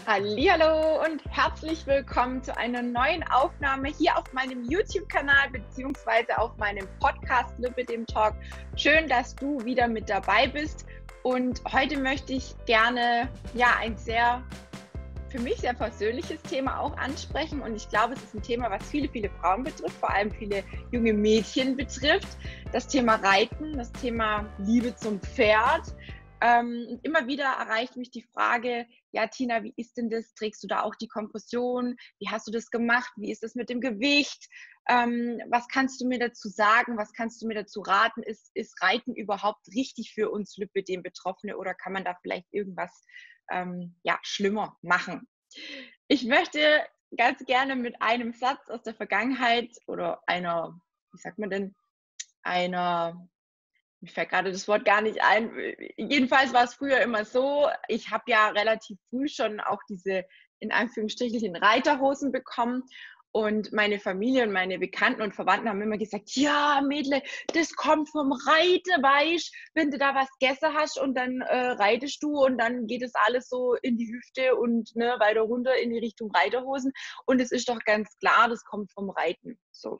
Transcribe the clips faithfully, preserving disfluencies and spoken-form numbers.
Hallihallo und herzlich willkommen zu einer neuen Aufnahme hier auf meinem YouTube-Kanal beziehungsweise auf meinem Podcast Lippe dem Talk. Schön, dass du wieder mit dabei bist. Und heute möchte ich gerne ja ein sehr für mich sehr persönliches Thema auch ansprechen. Und ich glaube, es ist ein Thema, was viele, viele Frauen betrifft, vor allem viele junge Mädchen betrifft. Das Thema Reiten, das Thema Liebe zum Pferd. Ähm, und immer wieder erreicht mich die Frage, ja, Tina, wie ist denn das? Trägst du da auch die Kompression? Wie hast du das gemacht? Wie ist das mit dem Gewicht? Ähm, was kannst du mir dazu sagen? Was kannst du mir dazu raten? Ist, ist Reiten überhaupt richtig für uns Lipödem-Betroffene oder kann man da vielleicht irgendwas ähm, ja, schlimmer machen? Ich möchte ganz gerne mit einem Satz aus der Vergangenheit oder einer, wie sagt man denn, einer mir fällt gerade das Wort gar nicht ein. Jedenfalls war es früher immer so, ich habe ja relativ früh schon auch diese in Anführungsstrichen Reiterhosen bekommen und meine Familie und meine Bekannten und Verwandten haben immer gesagt, ja Mädle, das kommt vom Reiten, weisst, wenn du da was gegessen hast und dann äh, reitest du und dann geht es alles so in die Hüfte und ne, weiter runter in die Richtung Reiterhosen und es ist doch ganz klar, das kommt vom Reiten. So.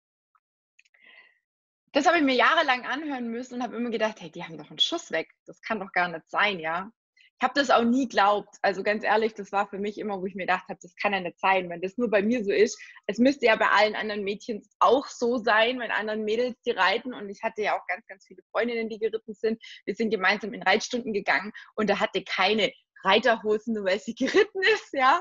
Das habe ich mir jahrelang anhören müssen und habe immer gedacht: „Hey, die haben doch 'n Schuss weg. Das kann doch gar nicht sein“, ja? Ich habe das auch nie geglaubt. Also, ganz ehrlich, das war für mich immer, wo ich mir gedacht habe: „Das kann ja nicht sein, wenn das nur bei mir so ist.“ Es müsste ja bei allen anderen Mädchen auch so sein, wenn anderen Mädels, die reiten und ich hatte ja auch ganz, ganz viele Freundinnen, die geritten sind. Wir sind gemeinsam in Reitstunden gegangen und da hatte keine Reiterhosen, nur weil sie geritten ist, ja?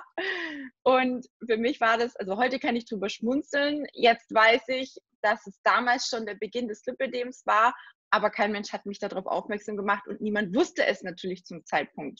Und für mich war das also, heute kann ich drüber schmunzeln. Jetzt weiß ich, dass es damals schon der Beginn des Lipödems war, aber kein Mensch hat mich darauf aufmerksam gemacht und niemand wusste es natürlich zum Zeitpunkt.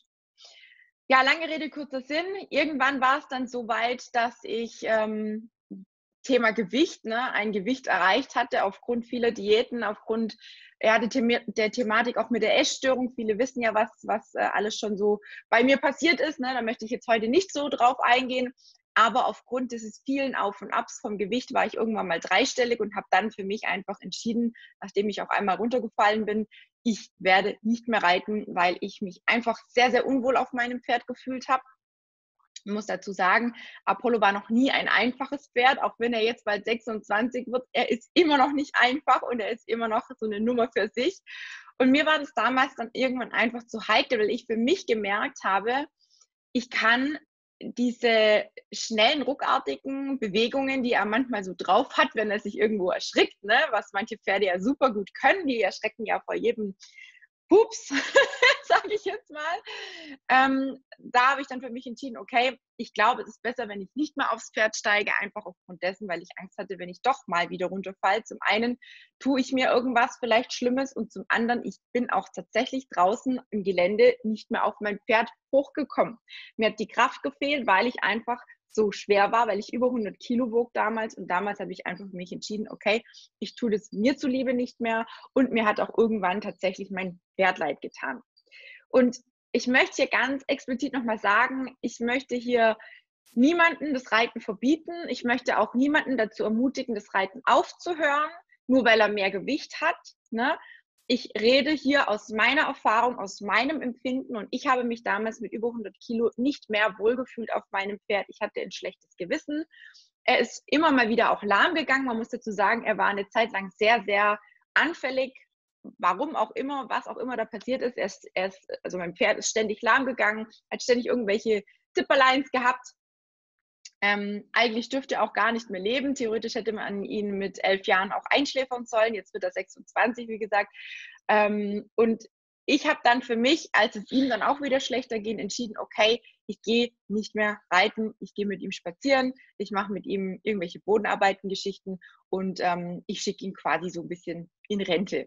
Ja, lange Rede, kurzer Sinn. Irgendwann war es dann so weit, dass ich ähm, Thema Gewicht, ne, ein Gewicht erreicht hatte aufgrund vieler Diäten, aufgrund ja, der, Thema der Thematik auch mit der Essstörung. Viele wissen ja, was, was äh, alles schon so bei mir passiert ist. Ne? Da möchte ich jetzt heute nicht so drauf eingehen. Aber aufgrund dieses vielen Auf und Abs vom Gewicht war ich irgendwann mal dreistellig und habe dann für mich einfach entschieden, nachdem ich auch einmal runtergefallen bin, ich werde nicht mehr reiten, weil ich mich einfach sehr, sehr unwohl auf meinem Pferd gefühlt habe. Ich muss dazu sagen, Apollo war noch nie ein einfaches Pferd, auch wenn er jetzt bald sechsundzwanzig wird. Er ist immer noch nicht einfach und er ist immer noch so eine Nummer für sich. Und mir war das damals dann irgendwann einfach zu heikel, weil ich für mich gemerkt habe, ich kann diese schnellen, ruckartigen Bewegungen, die er manchmal so drauf hat, wenn er sich irgendwo erschrickt, ne, was manche Pferde ja super gut können, die erschrecken ja vor jedem Pups, sage ich jetzt mal. Ähm, da habe ich dann für mich entschieden, okay, ich glaube, es ist besser, wenn ich nicht mehr aufs Pferd steige, einfach aufgrund dessen, weil ich Angst hatte, wenn ich doch mal wieder runterfalle. Zum einen tue ich mir irgendwas vielleicht Schlimmes und zum anderen, ich bin auch tatsächlich draußen im Gelände nicht mehr auf mein Pferd hochgekommen. Mir hat die Kraft gefehlt, weil ich einfach so schwer war, weil ich über hundert Kilo wog damals und damals habe ich einfach für mich entschieden, okay, ich tue das mir zuliebe nicht mehr und mir hat auch irgendwann tatsächlich mein Pferd leid getan. Und ich möchte hier ganz explizit nochmal sagen, ich möchte hier niemanden das Reiten verbieten. Ich möchte auch niemanden dazu ermutigen, das Reiten aufzuhören, nur weil er mehr Gewicht hat. Ne? Ich rede hier aus meiner Erfahrung, aus meinem Empfinden und ich habe mich damals mit über hundert Kilo nicht mehr wohlgefühlt auf meinem Pferd. Ich hatte ein schlechtes Gewissen. Er ist immer mal wieder auch lahm gegangen. Man muss dazu sagen, er war eine Zeit lang sehr, sehr anfällig. Warum auch immer, was auch immer da passiert ist. Er ist, er ist also mein Pferd ist ständig lahm gegangen, hat ständig irgendwelche Zipperleins gehabt. Ähm, eigentlich dürfte er auch gar nicht mehr leben. Theoretisch hätte man ihn mit elf Jahren auch einschläfern sollen. Jetzt wird er sechsundzwanzig, wie gesagt. Ähm, und ich habe dann für mich, als es ihm dann auch wieder schlechter ging, entschieden, okay, ich gehe nicht mehr reiten, ich gehe mit ihm spazieren, ich mache mit ihm irgendwelche Bodenarbeiten, Geschichten und ähm, ich schicke ihn quasi so ein bisschen in Rente.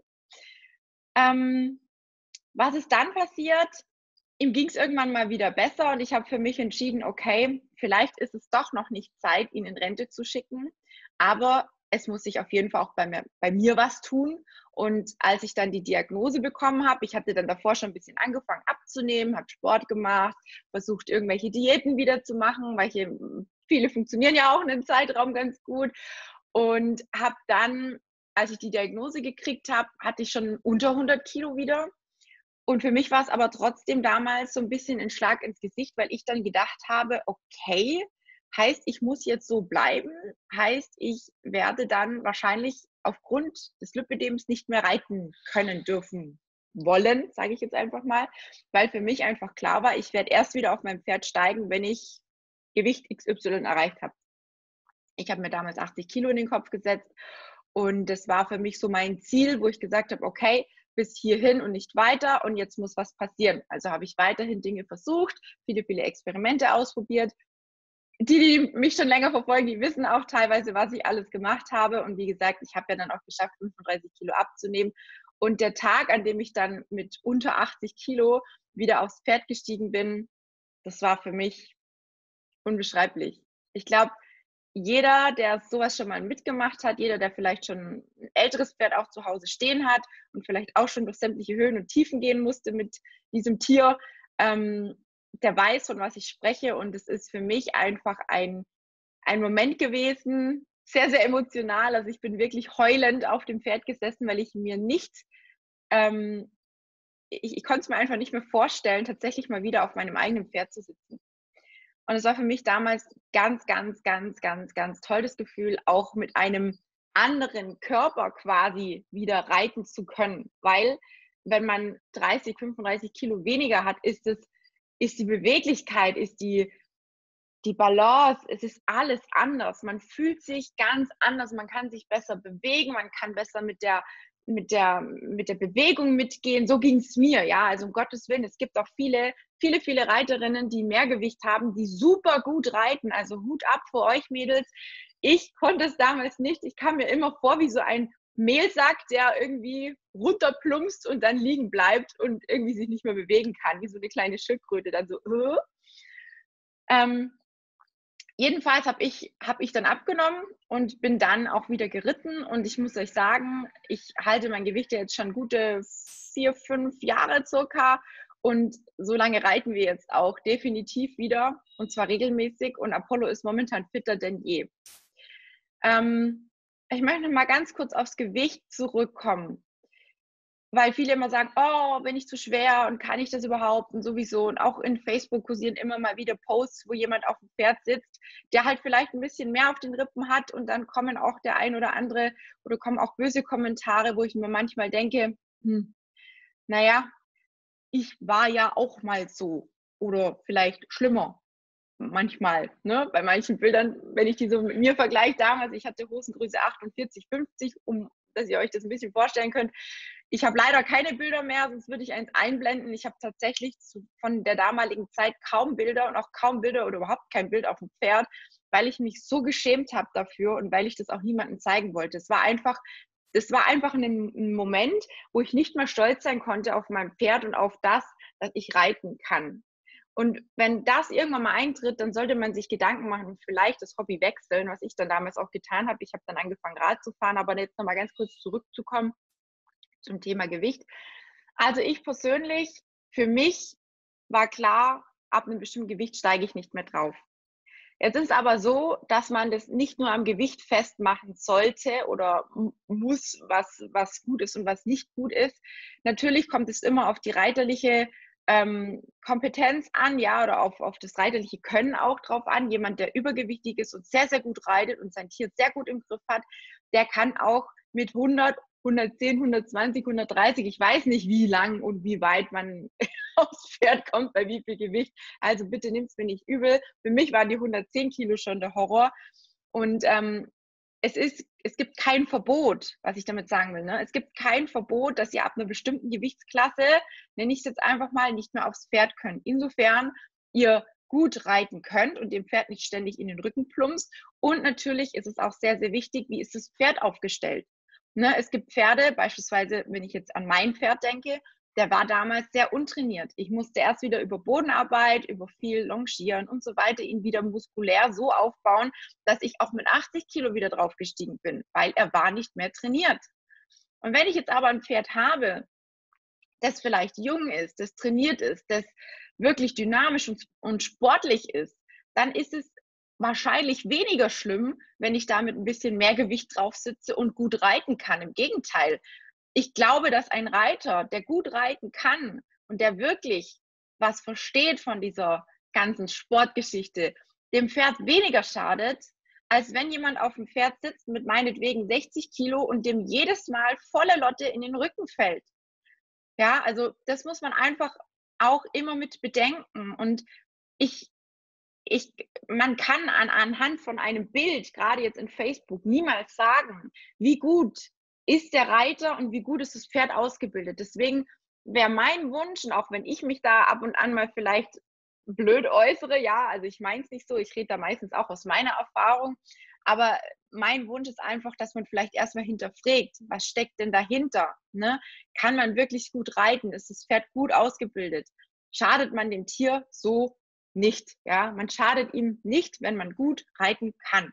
Ähm, Was ist dann passiert? Ihm ging es irgendwann mal wieder besser und ich habe für mich entschieden, okay, vielleicht ist es doch noch nicht Zeit, ihn in Rente zu schicken, aber es muss sich auf jeden Fall auch bei mir, bei mir was tun. Und als ich dann die Diagnose bekommen habe, ich hatte dann davor schon ein bisschen angefangen abzunehmen, habe Sport gemacht, versucht irgendwelche Diäten wieder zu machen, weil ich, viele funktionieren ja auch in einem Zeitraum ganz gut und habe dann, als ich die Diagnose gekriegt habe, hatte ich schon unter hundert Kilo wieder Und für mich war es aber trotzdem damals so ein bisschen ein Schlag ins Gesicht, weil ich dann gedacht habe: „Okay, heißt, ich muss jetzt so bleiben, heißt, ich werde dann wahrscheinlich aufgrund des Lipödems nicht mehr reiten können, dürfen, wollen“, sage ich jetzt einfach mal, weil für mich einfach klar war, ich werde erst wieder auf mein Pferd steigen, wenn ich Gewicht X Y erreicht habe. Ich habe mir damals achtzig Kilo in den Kopf gesetzt und das war für mich so mein Ziel, wo ich gesagt habe: „Okay, bis hierhin und nicht weiter und jetzt muss was passieren.“ Also, habe ich weiterhin Dinge versucht, viele, viele Experimente ausprobiert. Die, die mich schon länger verfolgen, die wissen auch teilweise, was ich alles gemacht habe. Und wie gesagt, ich habe ja dann auch geschafft, fünfunddreißig Kilo abzunehmen. Und der Tag, an dem ich dann mit unter achtzig Kilo wieder aufs Pferd gestiegen bin, das war für mich unbeschreiblich. Ich glaube, jeder, der sowas schon mal mitgemacht hat, jeder, der vielleicht schon ein älteres Pferd auch zu Hause stehen hat und vielleicht auch schon durch sämtliche Höhen und Tiefen gehen musste mit diesem Tier, ähm, der weiß, von was ich spreche. Und es ist für mich einfach ein ein Moment gewesen, sehr, sehr emotional. Also, ich bin wirklich heulend auf dem Pferd gesessen, weil ich mir nicht ähm, ich ich konnte es mir einfach nicht mehr vorstellen, tatsächlich mal wieder auf meinem eigenen Pferd zu sitzen. Und es war für mich damals ganz, ganz, ganz, ganz, ganz toll, das Gefühl, auch mit einem anderen Körper quasi wieder reiten zu können. Weil, wenn man dreißig, fünfunddreißig Kilo weniger hat, ist es ist die Beweglichkeit, ist die die Balance, es ist alles anders. Man fühlt sich ganz anders, man kann sich besser bewegen, man kann besser mit der mit der mit der Bewegung mitgehen. So ging es mir, ja. Also, um Gottes Willen, es gibt auch viele, viele, viele Reiterinnen, die mehr Gewicht haben, die super gut reiten. Also, Hut ab vor euch Mädels. Ich konnte es damals nicht. Ich kam mir immer vor wie so ein Mehlsack, der irgendwie runterplumpst und dann liegen bleibt und irgendwie sich nicht mehr bewegen kann, wie so eine kleine Schildkröte dann so. Äh. Ähm, Jedenfalls habe ich habe ich dann abgenommen und bin dann auch wieder geritten und ich muss euch sagen, ich halte mein Gewicht ja jetzt schon gute vier, fünf Jahre circa und so lange reiten wir jetzt auch definitiv wieder und zwar regelmäßig und Apollo ist momentan fitter denn je. Ähm, Ich möchte noch mal ganz kurz aufs Gewicht zurückkommen. Weil viele immer sagen: „Oh, bin ich zu schwer und kann ich das überhaupt?“ und sowieso. Und auch in Facebook kursieren immer mal wieder Posts, wo jemand auf dem Pferd sitzt, der halt vielleicht ein bisschen mehr auf den Rippen hat und dann kommen auch der ein oder andere oder kommen auch böse Kommentare, wo ich mir manchmal denke: „Hm, na ja, ich war ja auch mal so oder vielleicht schlimmer manchmal, ne?“ Bei manchen Bildern, wenn ich die so mit mir vergleiche damals, ich hatte Hosengröße achtundvierzig, fünfzig, um dass ihr euch das ein bisschen vorstellen könnt. Ich habe leider keine Bilder mehr, sonst würde ich eins einblenden. Ich habe tatsächlich zu, von der damaligen Zeit kaum Bilder und auch kaum Bilder oder überhaupt kein Bild auf dem Pferd, weil ich mich so geschämt habe dafür und weil ich das auch niemandem zeigen wollte. Es war einfach, das war einfach ein, ein Moment, wo ich nicht mehr stolz sein konnte auf mein Pferd und auf das, dass ich reiten kann. Und wenn das irgendwann mal eintritt, dann sollte man sich Gedanken machen und vielleicht das Hobby wechseln, was ich dann damals auch getan habe. Ich habe dann angefangen, Rad zu fahren, aber jetzt nochmal ganz kurz zurückzukommen zum Thema Gewicht. Also ich persönlich, für mich war klar, ab einem bestimmten Gewicht steige ich nicht mehr drauf. Jetzt ist es aber so, dass man das nicht nur am Gewicht festmachen sollte oder muss, was, was gut ist und was nicht gut ist. Natürlich kommt es immer auf die reiterliche ähm, Kompetenz an, ja, oder auf, auf das reiterliche Können auch drauf an. Jemand, der übergewichtig ist und sehr, sehr gut reitet und sein Tier sehr gut im Griff hat, der kann auch mit hundert, hundertzehn, hundertzwanzig, hundertdreißig, ich weiß nicht, wie lang und wie weit man aufs Pferd kommt, bei wie viel Gewicht. Also bitte nimm es mir nicht übel. Für mich waren die hundertzehn Kilo schon der Horror. Und ähm, es, ist, es gibt kein Verbot, was ich damit sagen will. Ne? Es gibt kein Verbot, dass ihr ab einer bestimmten Gewichtsklasse, nenne ich es jetzt einfach mal, nicht mehr aufs Pferd könnt. Insofern ihr gut reiten könnt und dem Pferd nicht ständig in den Rücken plumpst. Und natürlich ist es auch sehr, sehr wichtig, wie ist das Pferd aufgestellt. Ne? Es gibt Pferde, beispielsweise, wenn ich jetzt an mein Pferd denke, der war damals sehr untrainiert. Ich musste erst wieder über Bodenarbeit, über viel Longieren und so weiter ihn wieder muskulär so aufbauen, dass ich auch mit achtzig Kilo wieder draufgestiegen bin, weil er war nicht mehr trainiert. Und wenn ich jetzt aber ein Pferd habe, das vielleicht jung ist, das trainiert ist, das wirklich dynamisch und, und sportlich ist, dann ist es wahrscheinlich weniger schlimm, wenn ich damit ein bisschen mehr Gewicht drauf sitze und gut reiten kann. Im Gegenteil, ich glaube, dass ein Reiter, der gut reiten kann und der wirklich was versteht von dieser ganzen Sportgeschichte, dem Pferd weniger schadet, als wenn jemand auf dem Pferd sitzt mit meinetwegen sechzig Kilo und dem jedes Mal volle Lotte in den Rücken fällt. Ja, also das muss man einfach auch immer mit bedenken. Und ich, ich, man kann an, anhand von einem Bild, gerade jetzt in Facebook, niemals sagen, wie gut ist der Reiter und wie gut ist das Pferd ausgebildet. Deswegen wäre mein Wunsch, und auch wenn ich mich da ab und an mal vielleicht blöd äußere, ja, also ich meine es nicht so, ich rede da meistens auch aus meiner Erfahrung, aber mein Wunsch ist einfach, dass man vielleicht erstmal hinterfragt, was steckt denn dahinter? Ne? Kann man wirklich gut reiten? Ist das Pferd gut ausgebildet? Schadet man dem Tier so nicht? Ja? Man schadet ihm nicht, wenn man gut reiten kann.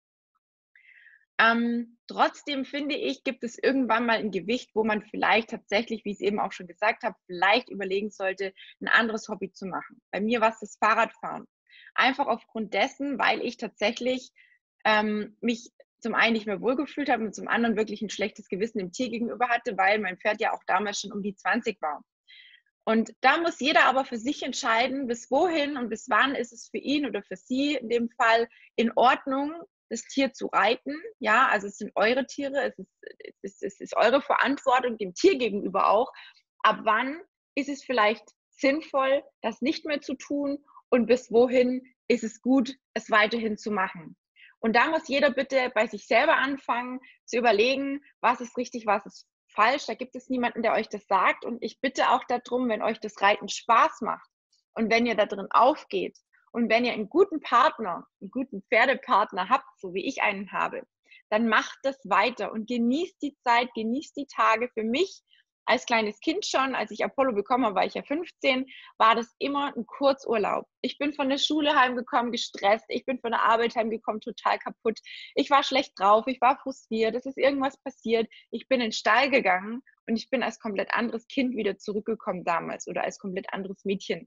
Ähm, trotzdem finde ich, gibt es irgendwann mal ein Gewicht, wo man vielleicht tatsächlich, wie ich es eben auch schon gesagt habe, vielleicht überlegen sollte, ein anderes Hobby zu machen. Bei mir war es das Fahrradfahren. Einfach aufgrund dessen, weil ich tatsächlich ähm, mich zum einen nicht mehr wohlgefühlt habe und zum anderen wirklich ein schlechtes Gewissen dem Tier gegenüber hatte, weil mein Pferd ja auch damals schon um die zwanzig war. Und da muss jeder aber für sich entscheiden, bis wohin und bis wann ist es für ihn oder für sie in dem Fall in Ordnung, das Tier zu reiten. Ja, also es sind eure Tiere, es ist, es ist, es ist eure Verantwortung dem Tier gegenüber auch. Ab wann ist es vielleicht sinnvoll, das nicht mehr zu tun und bis wohin ist es gut, es weiterhin zu machen. Und da muss jeder bitte bei sich selber anfangen, zu überlegen, was ist richtig, was ist falsch. Da gibt es niemanden, der euch das sagt. Und ich bitte auch darum, wenn euch das Reiten Spaß macht und wenn ihr da drin aufgeht und wenn ihr einen guten Partner, einen guten Pferdepartner habt, so wie ich einen habe, dann macht das weiter und genießt die Zeit, genießt die Tage. Für mich als kleines Kind schon, als ich Apollo bekommen habe, war ich ja fünfzehn, war das immer ein Kurzurlaub. Ich bin von der Schule heimgekommen, gestresst. Ich bin von der Arbeit heimgekommen, total kaputt. Ich war schlecht drauf, ich war frustriert, es ist irgendwas passiert. Ich bin in den Stall gegangen und ich bin als komplett anderes Kind wieder zurückgekommen damals oder als komplett anderes Mädchen.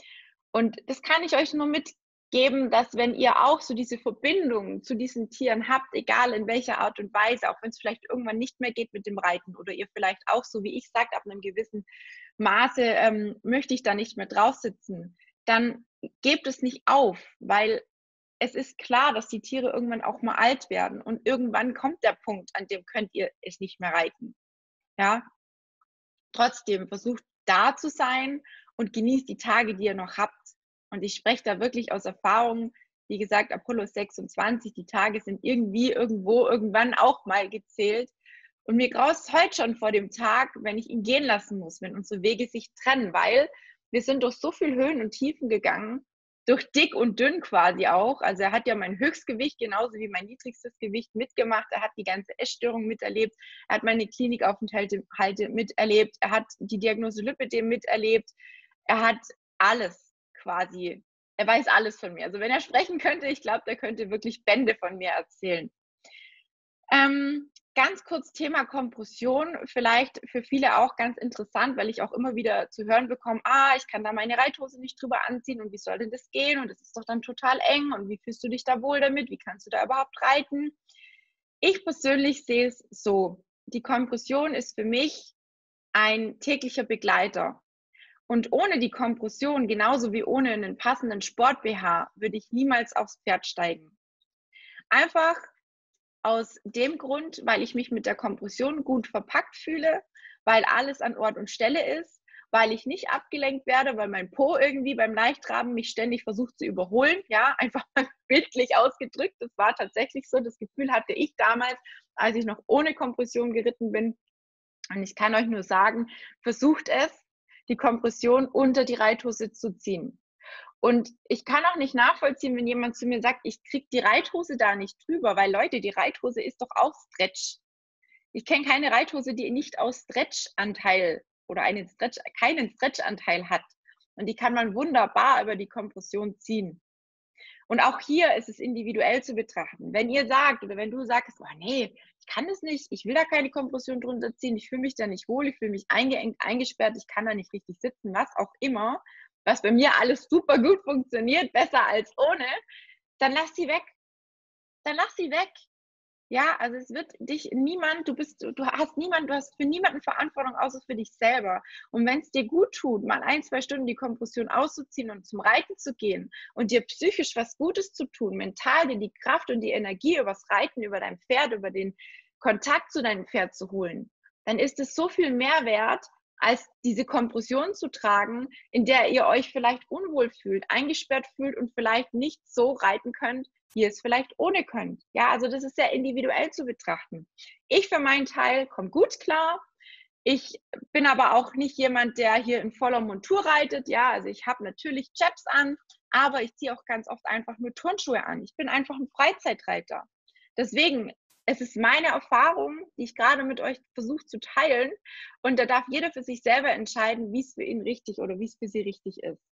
Und das kann ich euch nur mitgeben, dass wenn ihr auch so diese Verbindung zu diesen Tieren habt, egal in welcher Art und Weise, auch wenn es vielleicht irgendwann nicht mehr geht mit dem Reiten oder ihr vielleicht auch, so wie ich sagt, ab einem gewissen Maße ähm, möchte ich da nicht mehr drauf sitzen, dann gebt es nicht auf, weil es ist klar, dass die Tiere irgendwann auch mal alt werden und irgendwann kommt der Punkt, an dem könnt ihr es nicht mehr reiten. Ja, trotzdem versucht da zu sein und genießt die Tage, die ihr noch habt. Und ich spreche da wirklich aus Erfahrung. Wie gesagt, Apollo sechsundzwanzig, die Tage sind irgendwie, irgendwo, irgendwann auch mal gezählt. Und mir graust heute schon vor dem Tag, wenn ich ihn gehen lassen muss, wenn unsere Wege sich trennen, weil wir sind durch so viel Höhen und Tiefen gegangen, durch dick und dünn quasi auch. Also er hat ja mein Höchstgewicht genauso wie mein niedrigstes Gewicht mitgemacht. Er hat die ganze Essstörung miterlebt. Er hat meine Klinikaufenthalte miterlebt. Er hat die Diagnose Lipödem miterlebt. Er hat alles quasi. Er weiß alles von mir. Also wenn er sprechen könnte, ich glaube, der könnte wirklich Bände von mir erzählen. Ähm, ganz kurz Thema Kompression, vielleicht für viele auch ganz interessant, weil ich auch immer wieder zu hören bekomme, ah, ich kann da meine Reithose nicht drüber anziehen und wie soll denn das gehen und das ist doch dann total eng und wie fühlst du dich da wohl damit, wie kannst du da überhaupt reiten? Ich persönlich sehe es so, die Kompression ist für mich ein täglicher Begleiter und ohne die Kompression, genauso wie ohne einen passenden Sport-B H, würde ich niemals aufs Pferd steigen. Einfach aus dem Grund, weil ich mich mit der Kompression gut verpackt fühle, weil alles an Ort und Stelle ist, weil ich nicht abgelenkt werde, weil mein Po irgendwie beim Leichtraben mich ständig versucht zu überholen, ja, einfach mal bildlich ausgedrückt. Das war tatsächlich so, das Gefühl hatte ich damals, als ich noch ohne Kompression geritten bin. Und ich kann euch nur sagen, versucht es, die Kompression unter die Reithose zu ziehen. Und ich kann auch nicht nachvollziehen, wenn jemand zu mir sagt, ich kriege die Reithose da nicht drüber, weil Leute, die Reithose ist doch auch Stretch. Ich kenne keine Reithose, die nicht aus Stretchanteil oder einen Stretch, keinen Stretchanteil hat. Und die kann man wunderbar über die Kompression ziehen. Und auch hier ist es individuell zu betrachten. Wenn ihr sagt oder wenn du sagst, oh nee, ich kann das nicht, ich will da keine Kompression drunter ziehen, ich fühle mich da nicht wohl, ich fühle mich eingeengt, eingesperrt, ich kann da nicht richtig sitzen, was auch immer, was bei mir alles super gut funktioniert, besser als ohne, dann lass sie weg. Dann lass sie weg. Ja, also es wird dich niemand du bist du hast niemand du hast für niemanden Verantwortung außer für dich selber. Und wenn es dir gut tut, mal ein, zwei Stunden die Kompression auszuziehen und zum Reiten zu gehen und dir psychisch was Gutes zu tun, mental dir die Kraft und die Energie übers Reiten, über dein Pferd, über den Kontakt zu deinem Pferd zu holen, dann ist es so viel mehr wert, als diese Kompression zu tragen, in der ihr euch vielleicht unwohl fühlt, eingesperrt fühlt und vielleicht nicht so reiten könnt, wie ihr es vielleicht ohne könnt. Ja, also das ist sehr individuell zu betrachten. Ich für meinen Teil komme gut klar. Ich bin aber auch nicht jemand, der hier in voller Montur reitet. Ja, also ich habe natürlich Chaps an, aber ich ziehe auch ganz oft einfach nur Turnschuhe an. Ich bin einfach ein Freizeitreiter. Deswegen, es ist meine Erfahrung, die ich gerade mit euch versuche zu teilen. Und da darf jeder für sich selber entscheiden, wie es für ihn richtig oder wie es für sie richtig ist.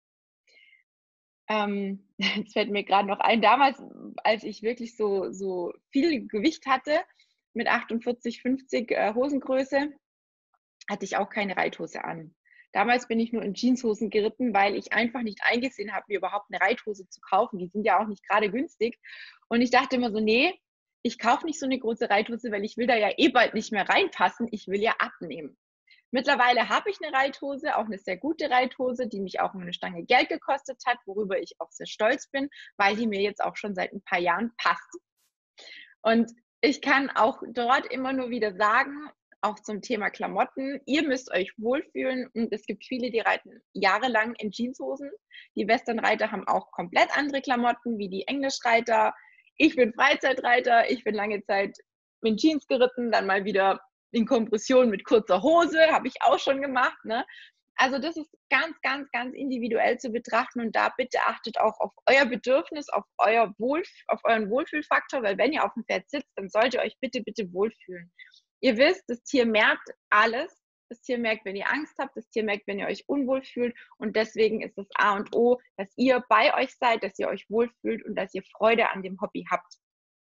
Ähm, jetzt fällt mir gerade noch ein, damals, als ich wirklich so, so viel Gewicht hatte, mit achtundvierzig, fünfzig äh, Hosengröße, hatte ich auch keine Reithose an. Damals bin ich nur in Jeanshosen geritten, weil ich einfach nicht eingesehen habe, mir überhaupt eine Reithose zu kaufen. Die sind ja auch nicht gerade günstig. Und ich dachte immer so, nee, ich kaufe nicht so eine große Reithose, weil ich will da ja eh bald nicht mehr reinpassen. Ich will ja abnehmen. Mittlerweile habe ich eine Reithose, auch eine sehr gute Reithose, die mich auch eine Stange Geld gekostet hat, worüber ich auch sehr stolz bin, weil die mir jetzt auch schon seit ein paar Jahren passt. Und ich kann auch dort immer nur wieder sagen, auch zum Thema Klamotten, ihr müsst euch wohlfühlen und es gibt viele, die reiten jahrelang in Jeanshosen. Die Westernreiter haben auch komplett andere Klamotten wie die Englischreiter. Ich bin Freizeitreiter, ich bin lange Zeit in Jeans geritten, dann mal wieder in Kompression mit kurzer Hose, habe ich auch schon gemacht. Ne? Also das ist ganz, ganz, ganz individuell zu betrachten und da bitte achtet auch auf euer Bedürfnis, auf, euer Wohl, auf euren Wohlfühlfaktor, weil wenn ihr auf dem Pferd sitzt, dann solltet ihr euch bitte, bitte wohlfühlen. Ihr wisst, das Tier merkt alles. Das Tier merkt, wenn ihr Angst habt, das Tier merkt, wenn ihr euch unwohl fühlt und deswegen ist das A und O, dass ihr bei euch seid, dass ihr euch wohlfühlt und dass ihr Freude an dem Hobby habt.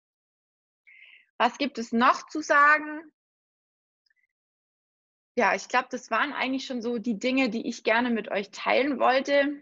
Was gibt es noch zu sagen? Ja, ich glaube, das waren eigentlich schon so die Dinge, die ich gerne mit euch teilen wollte.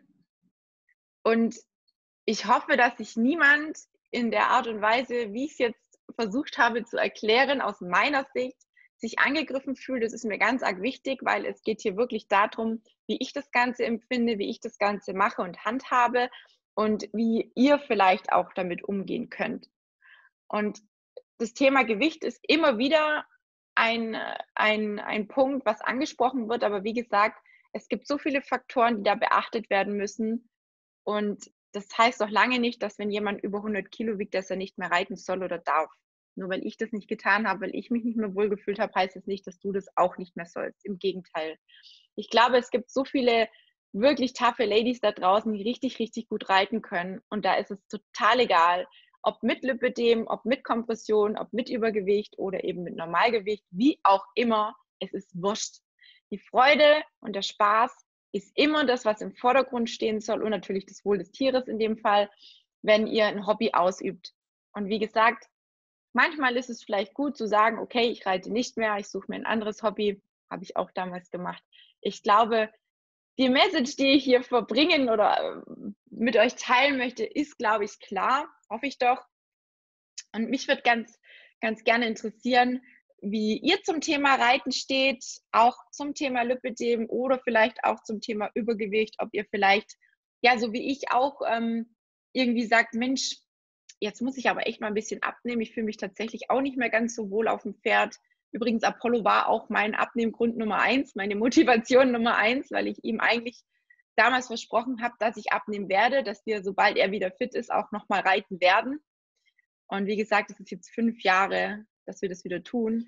Und ich hoffe, dass sich niemand in der Art und Weise, wie ich es jetzt versucht habe zu erklären, aus meiner Sicht, sich angegriffen fühlt. Das ist mir ganz arg wichtig, weil es geht hier wirklich darum, wie ich das Ganze empfinde, wie ich das Ganze mache und handhabe und wie ihr vielleicht auch damit umgehen könnt. Und das Thema Gewicht ist immer wieder ein, ein, ein Punkt, was angesprochen wird. Aber wie gesagt, es gibt so viele Faktoren, die da beachtet werden müssen. Und das heißt doch lange nicht, dass wenn jemand über hundert Kilo wiegt, dass er nicht mehr reiten soll oder darf. Nur weil ich das nicht getan habe, weil ich mich nicht mehr wohlgefühlt habe, heißt es das nicht, dass du das auch nicht mehr sollst. Im Gegenteil. Ich glaube, es gibt so viele wirklich taffe Ladies da draußen, die richtig, richtig gut reiten können. Und da ist es total egal, ob mit Lipödem, ob mit Kompression, ob mit Übergewicht oder eben mit Normalgewicht, wie auch immer, es ist wurscht. Die Freude und der Spaß ist immer das, was im Vordergrund stehen soll und natürlich das Wohl des Tieres in dem Fall, wenn ihr ein Hobby ausübt. Und wie gesagt, manchmal ist es vielleicht gut zu sagen, okay, ich reite nicht mehr, ich suche mir ein anderes Hobby, habe ich auch damals gemacht. Ich glaube, die Message, die ich hier verbringen oder mit euch teilen möchte, ist, glaube ich, klar, hoffe ich doch. Und mich würde ganz, ganz gerne interessieren, wie ihr zum Thema Reiten steht, auch zum Thema Lipödem oder vielleicht auch zum Thema Übergewicht, ob ihr vielleicht, ja, so wie ich auch ähm, irgendwie sagt, Mensch, jetzt muss ich aber echt mal ein bisschen abnehmen. Ich fühle mich tatsächlich auch nicht mehr ganz so wohl auf dem Pferd. Übrigens, Apollo war auch mein Abnehmgrund Nummer eins, meine Motivation Nummer eins, weil ich ihm eigentlich damals versprochen habe, dass ich abnehmen werde, dass wir, sobald er wieder fit ist, auch nochmal reiten werden. Und wie gesagt, es ist jetzt fünf Jahre, dass wir das wieder tun.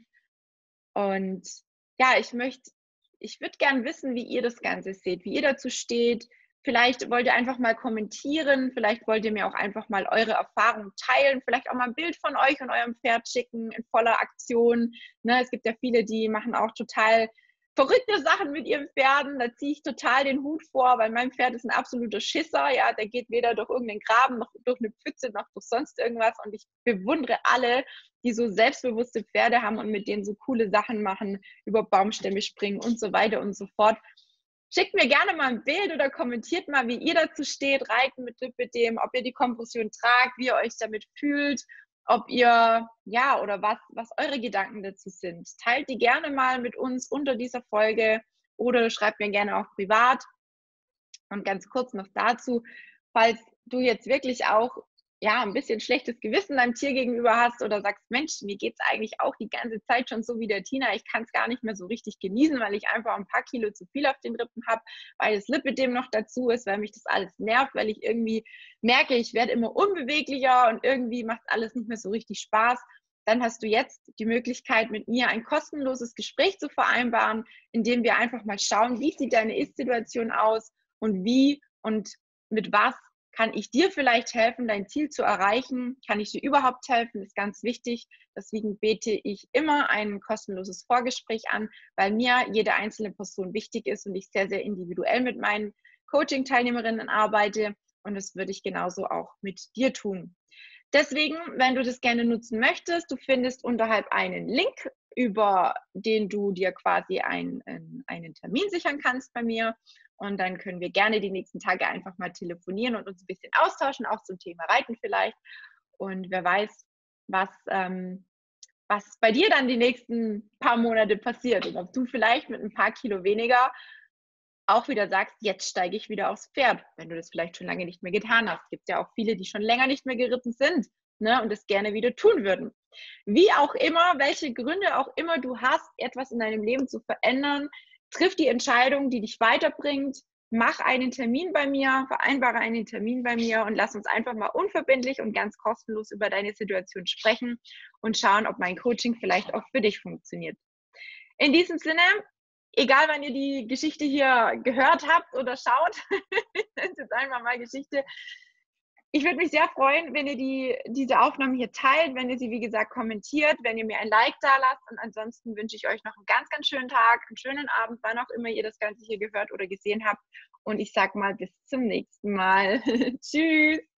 Und ja, ich möchte, ich würde gern wissen, wie ihr das Ganze seht, wie ihr dazu steht. Vielleicht wollt ihr einfach mal kommentieren, vielleicht wollt ihr mir auch einfach mal eure Erfahrungen teilen, vielleicht auch mal ein Bild von euch und eurem Pferd schicken in voller Aktion. Ne, es gibt ja viele, die machen auch total verrückte Sachen mit ihren Pferden. Da ziehe ich total den Hut vor, weil mein Pferd ist ein absoluter Schisser. Ja, der geht weder durch irgendeinen Graben noch durch eine Pfütze noch durch sonst irgendwas. Und ich bewundere alle, die so selbstbewusste Pferde haben und mit denen so coole Sachen machen, über Baumstämme springen und so weiter und so fort. Schickt mir gerne mal ein Bild oder kommentiert mal, wie ihr dazu steht, Reiten mit Lipödem, ob ihr die Kompression tragt, wie ihr euch damit fühlt, ob ihr, ja, oder was, was eure Gedanken dazu sind. Teilt die gerne mal mit uns unter dieser Folge oder schreibt mir gerne auch privat. Und ganz kurz noch dazu, falls du jetzt wirklich auch ja, ein bisschen schlechtes Gewissen deinem Tier gegenüber hast oder sagst, Mensch, mir geht es eigentlich auch die ganze Zeit schon so wie der Tina, ich kann es gar nicht mehr so richtig genießen, weil ich einfach ein paar Kilo zu viel auf den Rippen habe, weil das Lipödem noch dazu ist, weil mich das alles nervt, weil ich irgendwie merke, ich werde immer unbeweglicher und irgendwie macht alles nicht mehr so richtig Spaß. Dann hast du jetzt die Möglichkeit, mit mir ein kostenloses Gespräch zu vereinbaren, in dem wir einfach mal schauen, wie sieht deine Ist-Situation aus und wie und mit was kann ich dir vielleicht helfen, dein Ziel zu erreichen? Kann ich dir überhaupt helfen? Ist ganz wichtig. Deswegen bete ich immer ein kostenloses Vorgespräch an, weil mir jede einzelne Person wichtig ist und ich sehr, sehr individuell mit meinen Coaching-Teilnehmerinnen arbeite. Und das würde ich genauso auch mit dir tun. Deswegen, wenn du das gerne nutzen möchtest, du findest unterhalb einen Link, über den du dir quasi einen, einen Termin sichern kannst bei mir. Und dann können wir gerne die nächsten Tage einfach mal telefonieren und uns ein bisschen austauschen, auch zum Thema Reiten vielleicht. Und wer weiß, was, ähm, was bei dir dann die nächsten paar Monate passiert. Und ob du vielleicht mit ein paar Kilo weniger auch wieder sagst, jetzt steige ich wieder aufs Pferd, wenn du das vielleicht schon lange nicht mehr getan hast. Es gibt ja auch viele, die schon länger nicht mehr geritten sind, ne, und das gerne wieder tun würden. Wie auch immer, welche Gründe auch immer du hast, etwas in deinem Leben zu verändern, triff die Entscheidung, die dich weiterbringt. Mach einen Termin bei mir, vereinbare einen Termin bei mir und lass uns einfach mal unverbindlich und ganz kostenlos über deine Situation sprechen und schauen, ob mein Coaching vielleicht auch für dich funktioniert. In diesem Sinne, egal wann ihr die Geschichte hier gehört habt oder schaut, ich nenne es jetzt einfach mal Geschichte. Ich würde mich sehr freuen, wenn ihr die, diese Aufnahme hier teilt, wenn ihr sie, wie gesagt, kommentiert, wenn ihr mir ein Like da lasst. Und ansonsten wünsche ich euch noch einen ganz, ganz schönen Tag, einen schönen Abend, wann auch immer ihr das Ganze hier gehört oder gesehen habt. Und ich sage mal bis zum nächsten Mal. Tschüss.